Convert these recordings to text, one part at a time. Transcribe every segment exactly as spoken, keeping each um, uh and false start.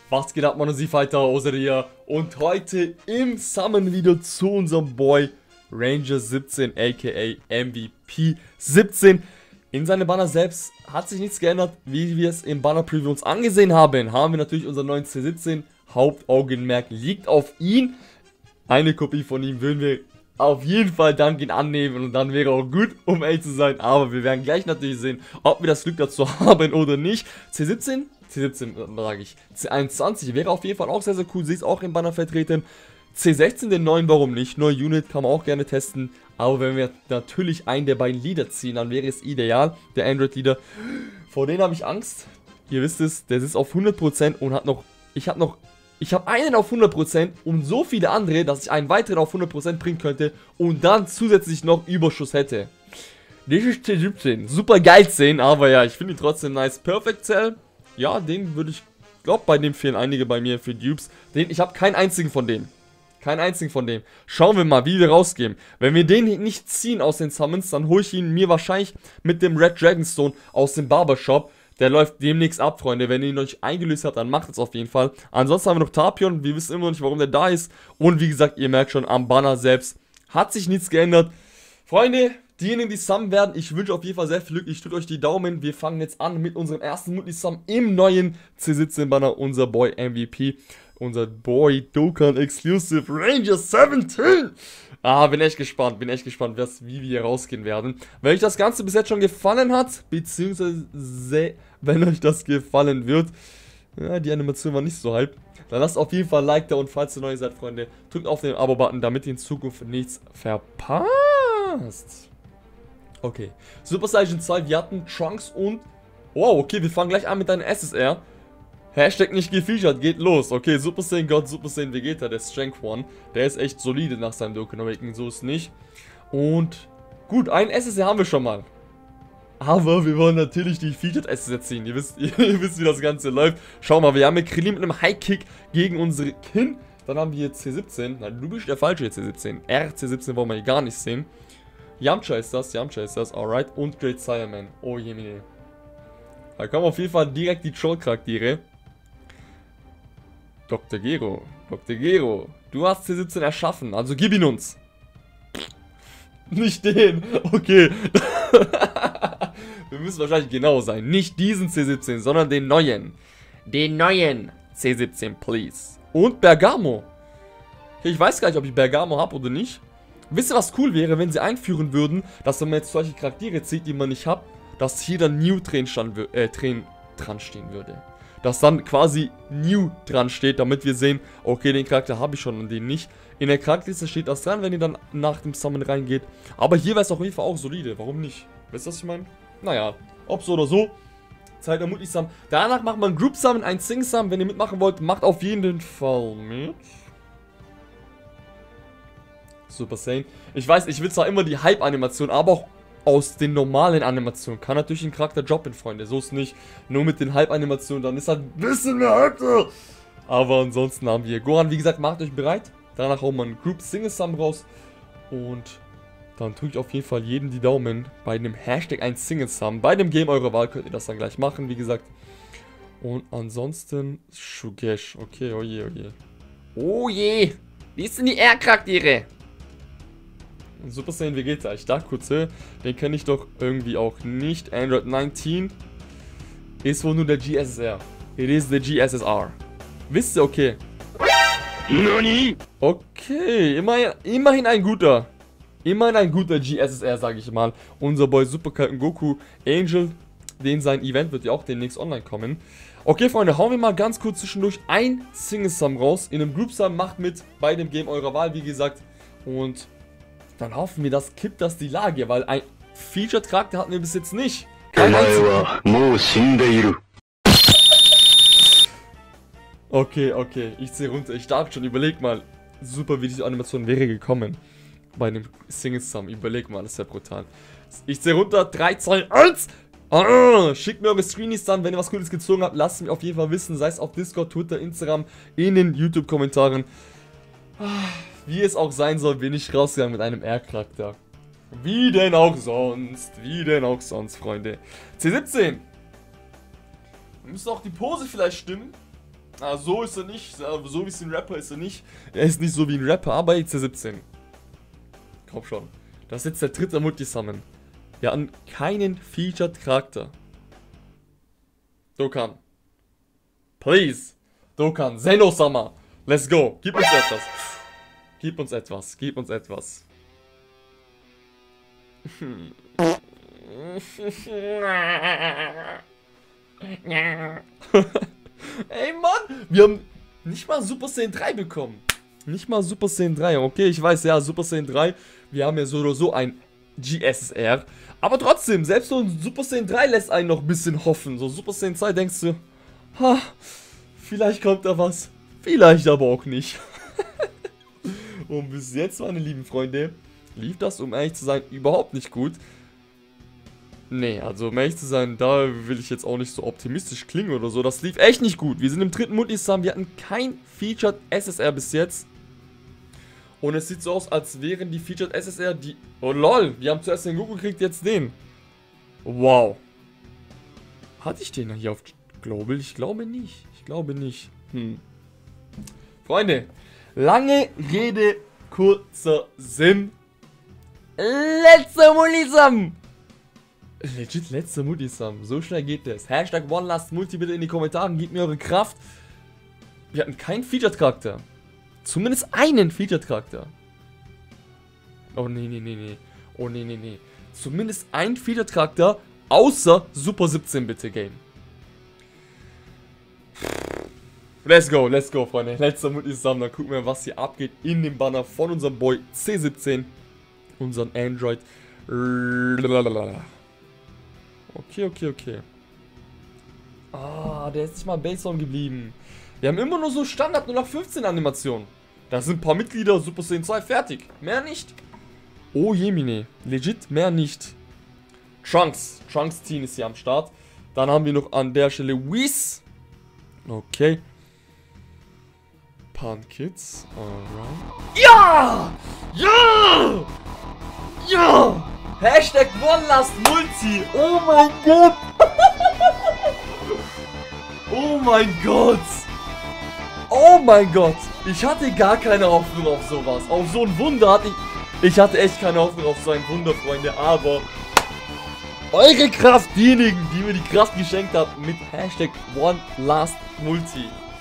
Was geht ab, Mann, Fighter, Oseria? Und heute im Summon wieder zu unserem Boy Ranger siebzehn, aka M V P siebzehn. In seinem Banner selbst hat sich nichts geändert, wie wir es im Banner Preview uns angesehen haben. Haben wir natürlich unseren neuen C siebzehn. Hauptaugenmerk liegt auf ihn. Eine Kopie von ihm würden wir auf jeden Fall dann ihn annehmen und dann wäre auch gut, um ehrlich zu sein. Aber wir werden gleich natürlich sehen, ob wir das Glück dazu haben oder nicht. C siebzehn? C siebzehn sage ich. C einundzwanzig wäre auf jeden Fall auch sehr, sehr cool. Sie ist auch im Banner vertreten. C sechzehn, den neuen, warum nicht? Neue Unit kann man auch gerne testen. Aber wenn wir natürlich einen der beiden Leader ziehen, dann wäre es ideal. Der Android-Leader. Vor denen habe ich Angst. Ihr wisst es, der ist auf hundert Prozent und hat noch... Ich habe noch... Ich habe einen auf hundert Prozent und so viele andere, dass ich einen weiteren auf hundert Prozent bringen könnte und dann zusätzlich noch Überschuss hätte. Das ist C siebzehn. Super geil sehen, aber ja, ich finde ihn trotzdem nice. Perfect Cell. Ja, den würde ich... glaube, bei dem fehlen einige bei mir für Dupes. Den, ich habe keinen einzigen von denen. Keinen einzigen von dem. Schauen wir mal, wie wir rausgehen. Wenn wir den nicht ziehen aus den Summons, dann hole ich ihn mir wahrscheinlich mit dem Red Dragonstone aus dem Barbershop. Der läuft demnächst ab, Freunde. Wenn ihr ihn noch nicht eingelöst habt, dann macht es auf jeden Fall. Ansonsten haben wir noch Tapion. Wir wissen immer noch nicht, warum der da ist. Und wie gesagt, ihr merkt schon, am Banner selbst hat sich nichts geändert. Freunde, diejenigen, die summen werden, ich wünsche auf jeden Fall sehr viel Glück. Ich drücke euch die Daumen. Wir fangen jetzt an mit unserem ersten Multisum im neuen C siebzehn Banner. Unser Boy M V P. Unser Boy Dokkan Exclusive Ranger siebzehn. Ah, bin echt gespannt, bin echt gespannt, was, wie wir hier rausgehen werden. Wenn euch das Ganze bis jetzt schon gefallen hat, beziehungsweise wenn euch das gefallen wird, ja, die Animation war nicht so hype, dann lasst auf jeden Fall ein Like da und falls ihr neu seid, Freunde, drückt auf den Abo-Button, damit ihr in Zukunft nichts verpasst. Okay, Super Saiyan zwei, wir hatten Trunks und... Wow, okay, wir fangen gleich an mit einem S S R. Hashtag nicht gefeatured, geht los. Okay, Super Saiyan God, Super Saiyan Vegeta, der Strength One. Der ist echt solide nach seinem Dokkan Awakening, so ist nicht. Und gut, ein S S R haben wir schon mal. Aber wir wollen natürlich die Featured S S R ziehen. Ihr wisst, ihr wisst, wie das Ganze läuft. Schau mal, wir haben hier Krillin mit einem High Kick gegen unsere Kin. Dann haben wir hier C siebzehn. Nein, du bist der falsche C siebzehn. R C siebzehn wollen wir hier gar nicht sehen. Yamcha ist das, Yamcha ist das, alright. Und Great Saiyaman. Oh je, mine. Da kommen auf jeden Fall direkt die Troll-Charaktere. Doktor Gero, Doktor Gero, du hast C siebzehn erschaffen, also gib ihn uns. Nicht den, okay. Wir müssen wahrscheinlich genau sein. Nicht diesen C siebzehn, sondern den neuen. Den neuen C siebzehn, please. Und Bergamo. Okay, ich weiß gar nicht, ob ich Bergamo habe oder nicht. Wisst ihr, was cool wäre, wenn sie einführen würden, dass wenn man jetzt solche Charaktere zieht, die man nicht hat, dass hier dann New Train, stand, äh, Train dran stehen würde. Dass dann quasi New dran steht, damit wir sehen, okay, den Charakter habe ich schon und den nicht. In der Charakterliste steht das dran, wenn ihr dann nach dem Summon reingeht. Aber hier wäre es auf jeden Fall auch solide, warum nicht? Wisst ihr, was ich meine? Naja, ob so oder so. Zeit der Multisum. Danach macht man Group Summon, ein Sing Summon. Wenn ihr mitmachen wollt, macht auf jeden Fall mit. Super Saiyan. Ich weiß, ich will zwar immer die Hype-Animation, aber auch aus den normalen Animationen. Kann natürlich ein Charakter droppen, Freunde. So ist nicht. Nur mit den Hype-Animationen, dann ist halt ein bisschen mehr Hype. Aber ansonsten haben wir Gohan. Wie gesagt, macht euch bereit. Danach hauen wir einen Group Single Sum raus. Und dann drückt auf jeden Fall jedem die Daumen. Bei einem Hashtag ein Single Sum. Bei dem Game eurer Wahl könnt ihr das dann gleich machen, wie gesagt. Und ansonsten Shugesh. Okay, oh je, oh je. Oh je. Wie sind die R-Charaktere? Super Saiyan Vegeta, ich dachte kurz, den kenne ich doch irgendwie auch nicht. Android neunzehn ist wohl nur der G S S R. It is the G S S R. Wisst ihr, okay. Nani? Okay, immerhin, immerhin ein guter. Immerhin ein guter G S S R, sage ich mal. Unser Boy Super Kalten Goku Angel, den sein Event wird ja auch demnächst online kommen. Okay, Freunde, hauen wir mal ganz kurz zwischendurch ein Single Sum raus. In einem Group Sum, macht mit bei dem Game eurer Wahl, wie gesagt. Und dann hoffen wir, das kippt das die Lage, weil ein Feature-Charakter hatten wir bis jetzt nicht. Kein einziger. Okay, okay, ich zähle runter. Ich dachte schon, überleg mal. Super, wie diese Animation wäre gekommen. Bei einem Single Sum. Überleg mal, das ist ja brutal. Ich zähle runter. drei, zwei, eins. Ah, schickt mir eure Screenies dann, wenn ihr was Cooles gezogen habt. Lasst mir auf jeden Fall wissen. Sei es auf Discord, Twitter, Instagram, in den YouTube-Kommentaren. Wie es auch sein soll, bin ich rausgegangen mit einem R-Charakter. Wie denn auch sonst. Wie denn auch sonst, Freunde. C siebzehn. Müsste auch die Pose vielleicht stimmen. Ah, so ist er nicht. So wie es ein Rapper ist er nicht. Er ist nicht so wie ein Rapper, aber jetzt der siebzehn. Komm schon. Das ist jetzt der dritte Multi-Summon. Wir hatten keinen Featured-Charakter. Dokkan. Please. Dokkan. Zeno-sama. Let's go. Gib uns etwas. Gib uns etwas. Gib uns etwas. Hm. Ey, Mann. Wir haben nicht mal Super Saiyan drei bekommen. Nicht mal Super Saiyan drei. Okay, ich weiß, ja, Super Saiyan drei. Wir haben ja so oder so ein G S S R. Aber trotzdem, selbst so ein Super Saiyan drei lässt einen noch ein bisschen hoffen. So Super Saiyan zwei denkst du, ha, vielleicht kommt da was. Vielleicht aber auch nicht. Und bis jetzt, meine lieben Freunde, lief das, um ehrlich zu sein, überhaupt nicht gut. Nee, also um ehrlich zu sein, da will ich jetzt auch nicht so optimistisch klingen oder so. Das lief echt nicht gut. Wir sind im dritten Multi-Summon, wir hatten kein Featured S S R bis jetzt. Und es sieht so aus, als wären die Featured S S R die... Oh lol, wir haben zuerst den Goku gekriegt, jetzt den. Wow. Hatte ich den hier auf Global? Ich glaube nicht. Ich glaube nicht. Hm. Freunde, lange Rede, kurzer Sinn. Letzter Multi-Summon. Legit letzter Multi-Summon. So schnell geht das. Hashtag OneLastMulti bitte in die Kommentare. Gebt mir eure Kraft. Wir hatten keinen Featured-Charakter. Zumindest einen Featured-Charakter. Oh, nee, nee, nee, nee. Oh, nee, nee, nee. Zumindest ein Featured-Charakter, außer Super siebzehn, bitte, Game. Let's go, let's go, Freunde. Letzter Multi-Summon. Dann gucken wir, was hier abgeht in dem Banner von unserem Boy C siebzehn. Unseren Android. Okay, okay, okay. Ah, der ist nicht mal Baseline geblieben. Wir haben immer nur so Standard null acht fünfzehn Animationen. Da sind ein paar Mitglieder, Super Saiyan zwei, fertig. Mehr nicht. Oh Jemine, legit mehr nicht. Trunks, Trunks Team ist hier am Start. Dann haben wir noch an der Stelle Whis. Okay. Pan-Kids, alright. Ja! Ja! Ja! Hashtag OneLastMulti. Oh mein Gott. Oh mein Gott. Oh mein Gott. Ich hatte gar keine Hoffnung auf sowas. Auf so ein Wunder hatte ich... Ich hatte echt keine Hoffnung auf so ein Wunder, Freunde. Aber... eure Kraft, diejenigen, die mir die Kraft geschenkt haben, mit Hashtag OneLastMulti.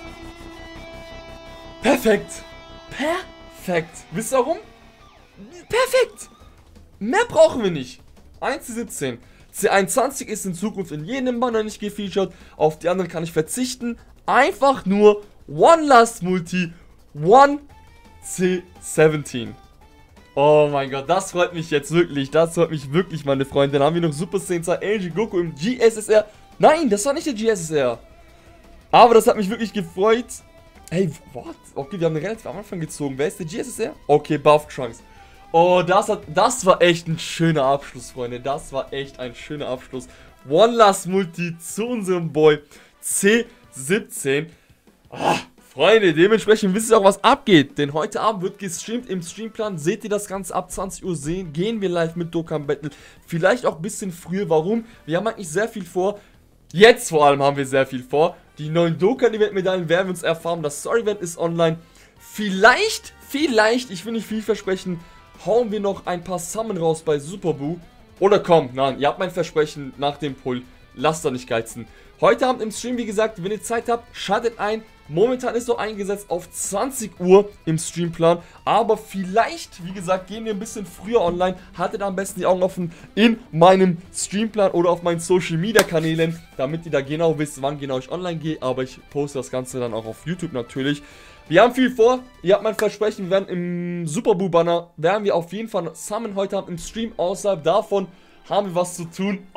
Perfekt. Perfekt. Wisst ihr warum? Perfekt. Mehr brauchen wir nicht. eins zu siebzehn. C einundzwanzig ist in Zukunft in jedem Banner nicht gefeatured. Auf die anderen kann ich verzichten. Einfach nur OneLastMulti One C siebzehn. Oh mein Gott, das freut mich jetzt wirklich. Das freut mich wirklich, meine Freunde. Dann haben wir noch Super Saiyan zwei L G Goku im G S S R. Nein, das war nicht der G S S R. Aber das hat mich wirklich gefreut. Hey, what? Okay, wir haben den relativ am Anfang gezogen. Wer ist der G S S R? Okay, Buff Trunks. Oh, das hat, das war echt ein schöner Abschluss, Freunde. Das war echt ein schöner Abschluss. OneLastMulti zu unserem Boy C siebzehn. Ah, Freunde, dementsprechend wisst ihr auch, was abgeht. Denn heute Abend wird gestreamt im Streamplan. Seht ihr das Ganze ab zwanzig Uhr sehen? Gehen wir live mit Dokkan Battle. Vielleicht auch ein bisschen früher. Warum? Wir haben eigentlich sehr viel vor. Jetzt vor allem haben wir sehr viel vor. Die neuen Dokkan-Event-Medaillen werden wir uns erfahren. Das Story-Event ist online. Vielleicht, vielleicht, ich will nicht viel versprechen, hauen wir noch ein paar Summon raus bei Super Buu. Oder komm, nein, ihr habt mein Versprechen nach dem Pull. Lasst da nicht geizen. Heute Abend im Stream, wie gesagt, wenn ihr Zeit habt, schaltet ein. Momentan ist noch eingesetzt auf zwanzig Uhr im Streamplan. Aber vielleicht, wie gesagt, gehen wir ein bisschen früher online. Haltet am besten die Augen offen in meinem Streamplan oder auf meinen Social Media Kanälen, damit ihr da genau wisst, wann genau ich online gehe. Aber ich poste das Ganze dann auch auf YouTube natürlich. Wir haben viel vor, ihr habt mein Versprechen, wir werden im Super Buu Banner, werden wir auf jeden Fall Summon heute Abend im Stream. Außerhalb davon haben wir was zu tun.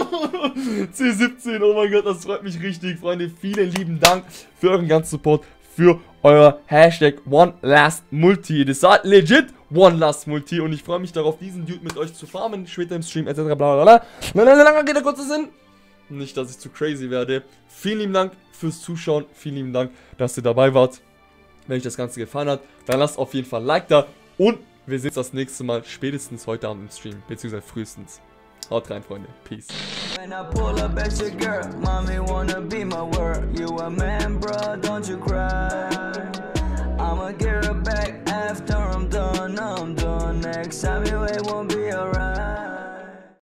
C siebzehn, oh mein Gott, das freut mich richtig, Freunde. Vielen lieben Dank für euren ganzen Support, für euer Hashtag OneLastMulti. Das seid legit OneLastMulti und ich freue mich darauf, diesen Dude mit euch zu farmen, später im Stream et cetera. Blablabla. Lange geht der kurze Sinn. Nicht, dass ich zu crazy werde. Vielen lieben Dank fürs Zuschauen, vielen lieben Dank, dass ihr dabei wart. Wenn euch das Ganze gefallen hat, dann lasst auf jeden Fall ein Like da und wir sehen uns das nächste Mal spätestens heute Abend im Stream, beziehungsweise frühestens. Haut rein, Freunde. Peace. When I pull up at your girl, mommy wanna be my word. You a man, bro, don't you cry. I'ma get her back after I'm done, I'm done. Next time you it won't be alright.